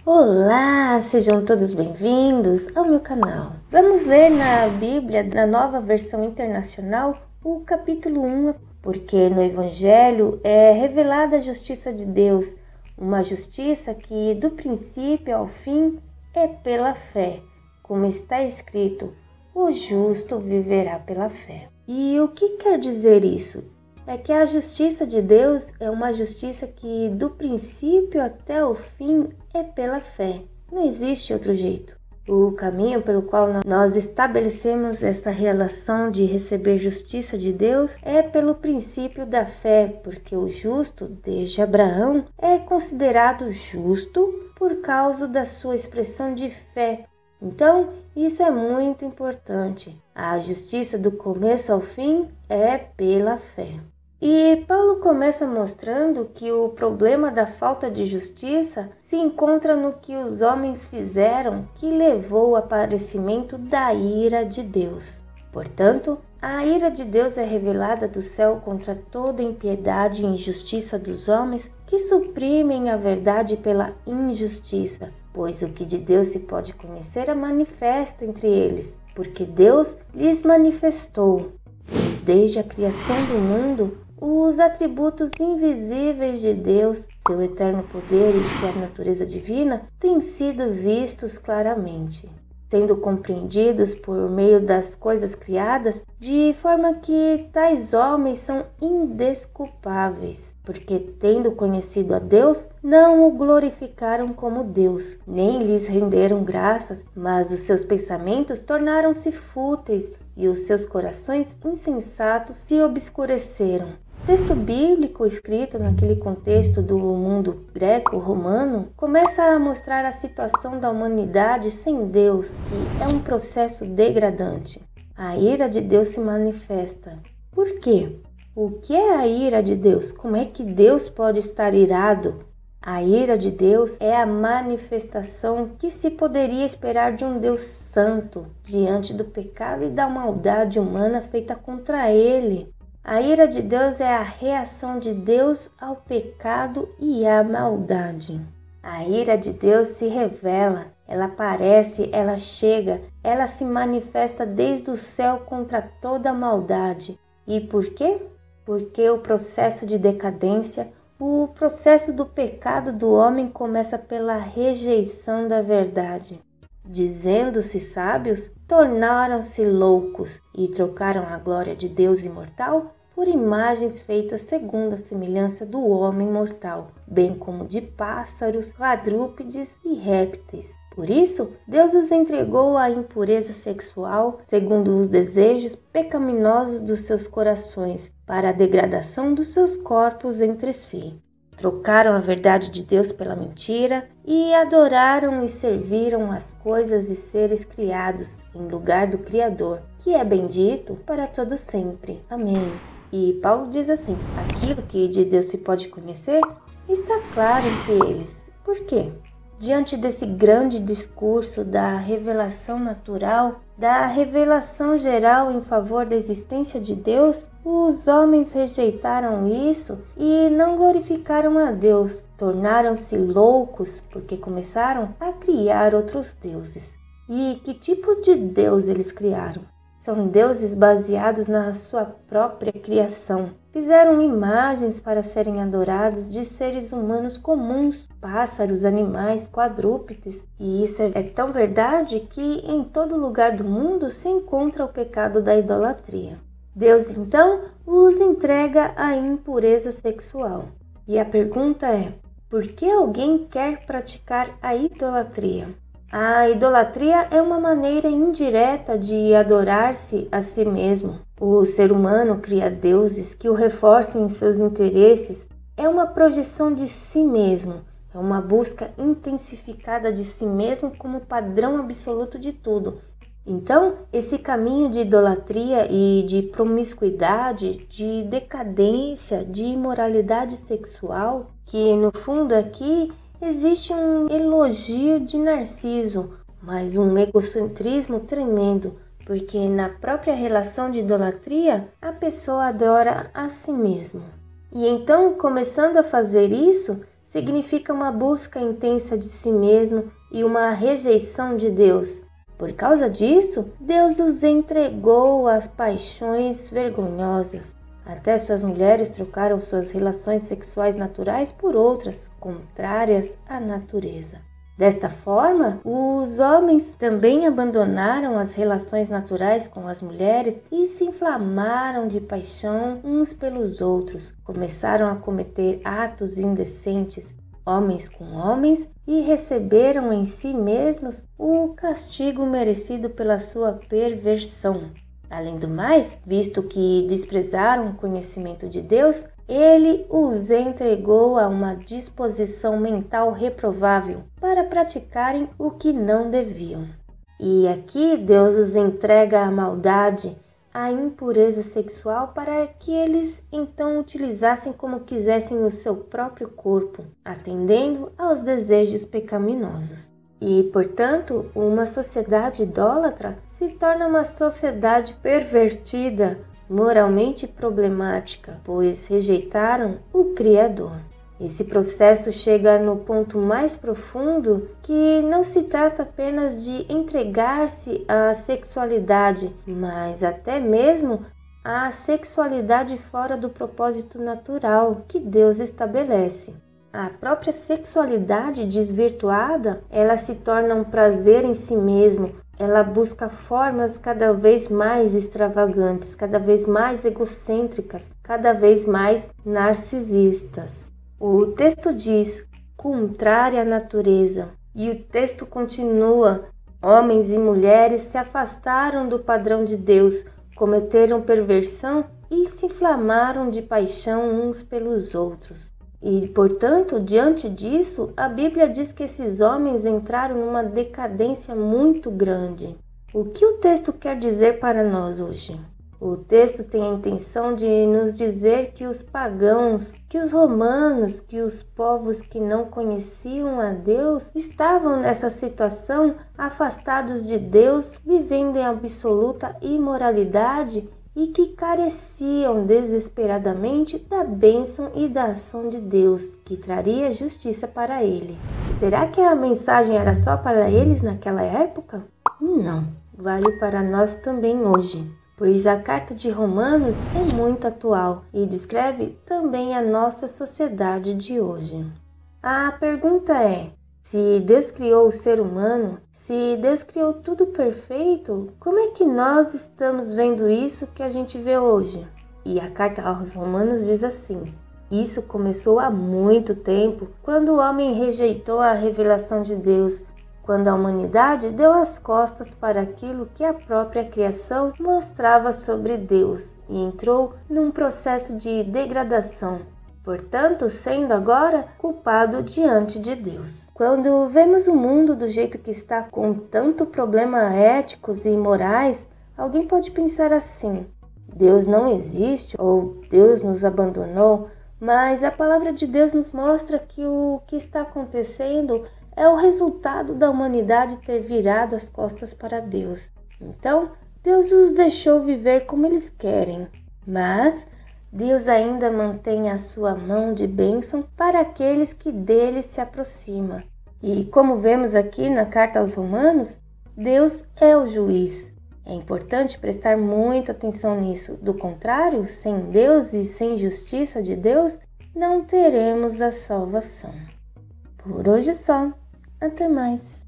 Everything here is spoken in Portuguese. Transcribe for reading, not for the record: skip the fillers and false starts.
Olá, sejam todos bem-vindos ao meu canal. Vamos ler na Bíblia, na Nova Versão Internacional, o capítulo 1, porque no Evangelho é revelada a justiça de Deus, uma justiça que do princípio ao fim é pela fé, como está escrito, o justo viverá pela fé. E o que quer dizer isso? É que a justiça de Deus é uma justiça que do princípio até o fim é pela fé. Não existe outro jeito. O caminho pelo qual nós estabelecemos esta relação de receber justiça de Deus é pelo princípio da fé, porque o justo, desde Abraão, é considerado justo por causa da sua expressão de fé. Então, isso é muito importante. A justiça do começo ao fim é pela fé. E Paulo começa mostrando que o problema da falta de justiça se encontra no que os homens fizeram que levou ao aparecimento da ira de Deus. Portanto, a ira de Deus é revelada do céu contra toda impiedade e injustiça dos homens que suprimem a verdade pela injustiça, pois o que de Deus se pode conhecer é manifesto entre eles, porque Deus lhes manifestou. Pois desde a criação do mundo, os atributos invisíveis de Deus, seu eterno poder e sua natureza divina, têm sido vistos claramente, sendo compreendidos por meio das coisas criadas, de forma que tais homens são indesculpáveis, porque tendo conhecido a Deus, não o glorificaram como Deus, nem lhes renderam graças, mas os seus pensamentos tornaram-se fúteis e os seus corações insensatos se obscureceram. O texto bíblico escrito naquele contexto do mundo greco-romano começa a mostrar a situação da humanidade sem Deus, que é um processo degradante. A ira de Deus se manifesta. Por quê? O que é a ira de Deus? Como é que Deus pode estar irado? A ira de Deus é a manifestação que se poderia esperar de um Deus santo diante do pecado e da maldade humana feita contra ele. A ira de Deus é a reação de Deus ao pecado e à maldade. A ira de Deus se revela, ela aparece, ela chega, ela se manifesta desde o céu contra toda a maldade. E por quê? Porque o processo de decadência, o processo do pecado do homem começa pela rejeição da verdade. Dizendo-se sábios, tornaram-se loucos e trocaram a glória de Deus imortal por imagens feitas segundo a semelhança do homem mortal, bem como de pássaros, quadrúpedes e répteis. Por isso, Deus os entregou à impureza sexual, segundo os desejos pecaminosos dos seus corações, para a degradação dos seus corpos entre si. Trocaram a verdade de Deus pela mentira e adoraram e serviram as coisas e seres criados em lugar do Criador, que é bendito para todo sempre. Amém. E Paulo diz assim, aquilo que de Deus se pode conhecer está claro entre eles. Por quê? Diante desse grande discurso da revelação natural, da revelação geral em favor da existência de Deus, os homens rejeitaram isso e não glorificaram a Deus, tornaram-se loucos porque começaram a criar outros deuses. E que tipo de Deus eles criaram? São deuses baseados na sua própria criação. Fizeram imagens para serem adorados de seres humanos comuns, pássaros, animais, quadrúpedes. E isso é tão verdade que em todo lugar do mundo se encontra o pecado da idolatria. Deus, então, os entrega à impureza sexual. E a pergunta é, por que alguém quer praticar a idolatria? A idolatria é uma maneira indireta de adorar-se a si mesmo. O ser humano cria deuses que o reforcem em seus interesses. É uma projeção de si mesmo. É uma busca intensificada de si mesmo como padrão absoluto de tudo. Então, esse caminho de idolatria e de promiscuidade, de decadência, de imoralidade sexual, que no fundo aqui existe um elogio de Narciso, mas um egocentrismo tremendo, porque na própria relação de idolatria, a pessoa adora a si mesma. E então, começando a fazer isso, significa uma busca intensa de si mesmo e uma rejeição de Deus. Por causa disso, Deus os entregou às paixões vergonhosas. Até suas mulheres trocaram suas relações sexuais naturais por outras, contrárias à natureza. Desta forma, os homens também abandonaram as relações naturais com as mulheres e se inflamaram de paixão uns pelos outros. Começaram a cometer atos indecentes, homens com homens, e receberam em si mesmos o castigo merecido pela sua perversão. Além do mais, visto que desprezaram o conhecimento de Deus, ele os entregou a uma disposição mental reprovável para praticarem o que não deviam. E aqui Deus os entrega à maldade, à impureza sexual, para que eles então utilizassem como quisessem o seu próprio corpo, atendendo aos desejos pecaminosos. E, portanto, uma sociedade idólatra se torna uma sociedade pervertida, moralmente problemática, pois rejeitaram o Criador. Esse processo chega no ponto mais profundo, que não se trata apenas de entregar-se à sexualidade, mas até mesmo à sexualidade fora do propósito natural que Deus estabelece. A própria sexualidade desvirtuada, ela se torna um prazer em si mesmo. Ela busca formas cada vez mais extravagantes, cada vez mais egocêntricas, cada vez mais narcisistas. O texto diz, contrária à natureza, e o texto continua, homens e mulheres se afastaram do padrão de Deus, cometeram perversão e se inflamaram de paixão uns pelos outros. E, portanto, diante disso, a Bíblia diz que esses homens entraram numa decadência muito grande. O que o texto quer dizer para nós hoje? O texto tem a intenção de nos dizer que os pagãos, que os romanos, que os povos que não conheciam a Deus estavam nessa situação, afastados de Deus, vivendo em absoluta imoralidade e que careciam desesperadamente da bênção e da ação de Deus, que traria justiça para ele. Será que a mensagem era só para eles naquela época? Não, vale para nós também hoje, pois a carta de Romanos é muito atual e descreve também a nossa sociedade de hoje. A pergunta é: se Deus criou o ser humano, se Deus criou tudo perfeito, como é que nós estamos vendo isso que a gente vê hoje? E a carta aos Romanos diz assim: isso começou há muito tempo, quando o homem rejeitou a revelação de Deus, quando a humanidade deu as costas para aquilo que a própria criação mostrava sobre Deus e entrou num processo de degradação. Portanto, sendo agora culpado diante de Deus. Quando vemos o mundo do jeito que está, com tanto problema éticos e morais, alguém pode pensar assim: Deus não existe ou Deus nos abandonou, mas a palavra de Deus nos mostra que o que está acontecendo é o resultado da humanidade ter virado as costas para Deus. Então, Deus os deixou viver como eles querem, mas Deus ainda mantém a sua mão de bênção para aqueles que dele se aproximam. E como vemos aqui na carta aos Romanos, Deus é o juiz. É importante prestar muita atenção nisso. Do contrário, sem Deus e sem justiça de Deus, não teremos a salvação. Por hoje é só. Até mais.